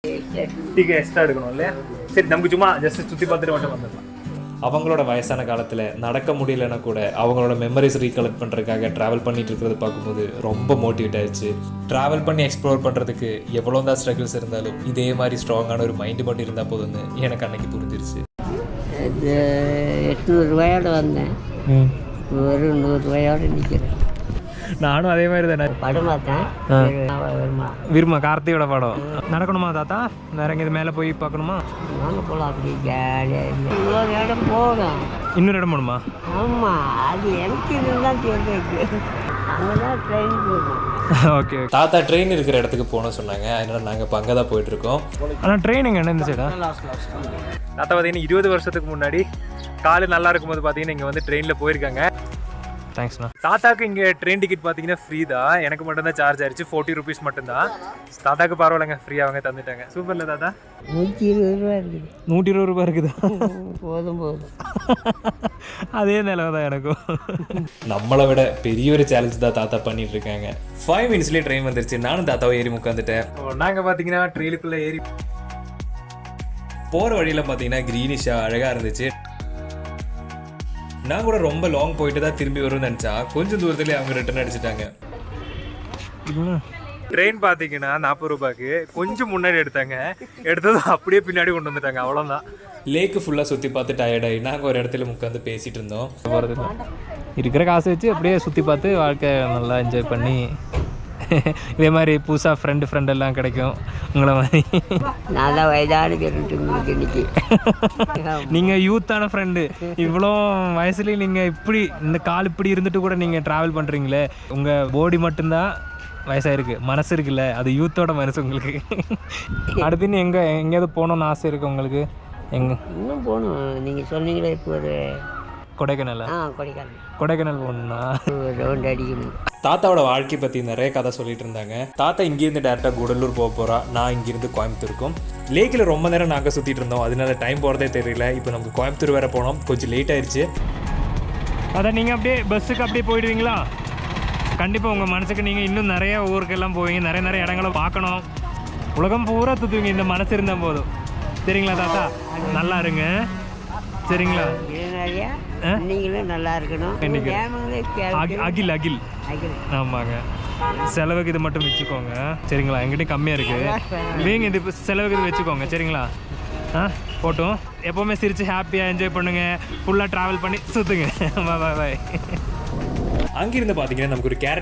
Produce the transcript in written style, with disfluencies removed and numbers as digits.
Ticket extra எடுக்கணும் இல்லையா? சரி, நமக்கு சும்மா ஜஸ்ட் சுற்றி பார்த்துட்டு மட்டும் வந்துடலாம். அவங்களோட வயசான காலத்தில் நடக்க முடியலன்னா கூட அவங்களோட மெமரிஸ் ரீகலெக்ட் பண்ணுறதுக்காக ட்ராவல் பண்ணிட்டு இருக்கிறத பார்க்கும்போது ரொம்ப மோட்டிவேட் ஆயிடுச்சு. ட்ராவல் பண்ணி எக்ஸ்ப்ளோர் பண்ணுறதுக்கு எவ்வளோ தான் ஸ்ட்ரகிள்ஸ் இருந்தாலும் இதே மாதிரி ஸ்ட்ராங்கான ஒரு மைண்டு மட்டும் இருந்தால் போதும்னு எனக்கு அன்னைக்கு புரிஞ்சிருச்சு. 800 ரூபாயோட வந்தேன், ஒரு 100 ரூபாயோட நிற்கிறேன். நானும் அதே மாதிரி தானே படம் பார்த்தேன். விரும்ப கார்த்தியோட படம். நடக்கணுமா தாத்தா? வேற எங்கேயும் மேலே போய் பார்க்கணுமா? நாங்கள் போகலாம், அப்படியே ஜாலியாக இன்னொரு இடம் போகணும். இன்னொரு இடம் போகணுமா? ஆமாம், அது எனக்கு இதுதான் தெரிஞ்சிருக்கு. அங்கே தான் ட்ரெயின் போகணும். ஓகே. தாத்தா ட்ரெயின் இருக்கிற இடத்துக்கு போகணும்னு சொன்னாங்க. அதனால் நாங்கள் இப்போ அங்கே தான் போயிட்டுருக்கோம். ஆனால் ட்ரெயின் எங்கே என்ன இந்த சைடா? தாத்தா பார்த்தீங்கன்னா 20 வருஷத்துக்கு முன்னாடி காலு நல்லா இருக்கும்போது பார்த்தீங்கன்னா இங்கே வந்து ட்ரெயினில் போயிருக்காங்க. தேங்க்ஸ்ண்ணா. தாத்தாக்கு இங்கே ட்ரெயின் டிக்கெட் பார்த்தீங்கன்னா ஃப்ரீ தான். எனக்கு மட்டும்தான் சார்ஜ் ஆயிடுச்சு, 40 ருபீஸ் மட்டும்தான். தாத்தாக்கு பரவாயில்லைங்க, ஃப்ரீயாக அவங்க தந்துட்டாங்க. சூப்பர்ல தாத்தா. 120 ரூபா இருக்குது. 120 ரூபா இருக்குதா? போதும். அதே நிலவை தான் எனக்கும். நம்மளை விட பெரிய ஒரு சேலஞ்ச் தான் தாத்தா பண்ணிட்டு இருக்காங்க. 5 மினிட்ஸ்லேயே ட்ரெயின் வந்துருச்சு. நானும் தாத்தாவை ஏறி உட்காந்துட்டேன். நாங்கள் பார்த்தீங்கன்னா ட்ரெயினுக்குள்ளே ஏறி போகிற வழியில் பார்த்தீங்கன்னா க்ரீனிஷாக அழகாக இருந்துச்சு. நான் கூட ரொம்ப லாங் போயிட்டு தான் திரும்பி வரும்னு நினச்சா கொஞ்சம் தூரத்துலேயே அவங்க ரிட்டர்ன் அடிச்சிட்டாங்க. ட்ரெயின் பார்த்தீங்கன்னா 40 ரூபாய்க்கு கொஞ்சம் முன்னாடி எடுத்தாங்க, எடுத்ததும் அப்படியே பின்னாடி கொண்டு வந்துட்டாங்க. அவ்வளோதான். லேக்கு ஃபுல்லாக சுற்றி பார்த்து டயர்டாகி நாங்கள் ஒரு இடத்துல உட்காந்து பேசிகிட்டு இருந்தோம். இருக்கிற காசு வச்சு அப்படியே சுற்றி பார்த்து வாழ்க்கை நல்லா என்ஜாய் பண்ணி இதே மாதிரி புதுசாக ஃப்ரெண்ட் எல்லாம் கிடைக்கும் உங்களை மாதிரி. நல்லா வயதான இன்னைக்கு நீங்கள் யூத்தான ஃப்ரெண்டு. இவ்வளோ வயசுலேயும் நீங்கள் இப்படி இந்த கால் இப்படி இருந்துட்டு கூட நீங்கள் ட்ராவல் பண்ணுறீங்களே. உங்கள் பாடி மட்டும்தான் வயசாயிருக்கு, மனசு இருக்குல்ல, அது யூத்தோட மனசு உங்களுக்கு. அடுத்து எங்கேயாவது போகணுன்னு ஆசை இருக்குது உங்களுக்கு? இன்னும் போகணும். நீங்கள் சொன்னீங்களே இப்போ ஒரு கொடைக்கானல். கொடைக்கானல் போகணுன்னா ரவுண்ட் அடிக்கணும். தாத்தாவோட வாழ்க்கை பற்றி நிறைய கதை சொல்லிட்டு இருந்தாங்க. தாத்தா இங்கேருந்து டேரெக்டாக கூடலூர் போக போகிறா, நான் இங்கேருந்து கோயம்புத்தூருக்கும். லேக்கில் ரொம்ப நேரம் நாங்கள் சுற்றிட்டு இருந்தோம், அதனால டைம் போகிறதே தெரியல. இப்போ நமக்கு கோயம்புத்தூர் வேறு போனோம், கொஞ்சம் லேட் ஆயிடுச்சு. அதான் நீங்கள் அப்படியே பஸ்ஸுக்கு அப்படியே போயிடுவீங்களா? கண்டிப்பாக உங்கள் மனசுக்கு நீங்கள் இன்னும் நிறைய ஊருக்கெல்லாம் போவீங்க, நிறைய இடங்களை பார்க்கணும். உலகம் பூரா சுற்றுவீங்க இந்த மனசு இருந்தால் போதும். சரிங்களா தாத்தா? நல்லா இருங்க. சரிங்களா? நீங்களும் நல்லா இருக்கணும். அகில் ஆமாங்க. செலவுக்கு இது மட்டும் வச்சுக்கோங்க. சரிங்களா? எங்கிட்ட கம்மியாக இருக்குது, நீங்கள் இது செலவுக்கு இது வச்சுக்கோங்க. சரிங்களா? போட்டும். எப்போவுமே சிரித்து ஹாப்பியாக என்ஜாய் பண்ணுங்கள். ஃபுல்லாக ட்ராவல் பண்ணி சுற்றுங்க. பாய். அங்கிருந்து பார்த்தீங்கன்னா நமக்கு ஒரு